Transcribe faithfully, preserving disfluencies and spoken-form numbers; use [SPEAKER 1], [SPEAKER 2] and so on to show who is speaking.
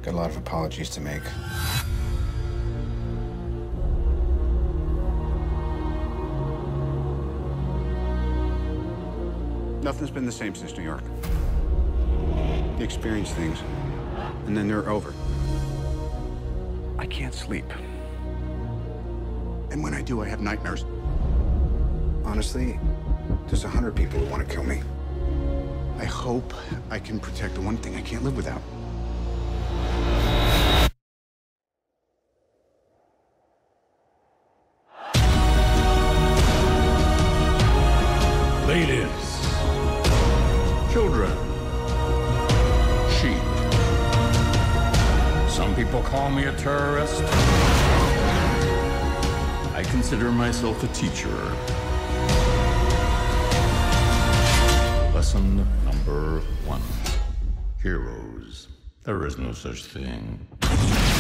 [SPEAKER 1] Got a lot of apologies to make.
[SPEAKER 2] Nothing's been the same since New York. You experience things, and then they're over. I can't sleep. And when I do, I have nightmares.
[SPEAKER 1] Honestly, there's a hundred people who want to kill me.
[SPEAKER 2] I hope I can protect the one thing I can't live without.
[SPEAKER 3] Ladies, children, sheep. Some people call me a terrorist. I consider myself a teacher. Lesson number one. Heroes. There is no such thing.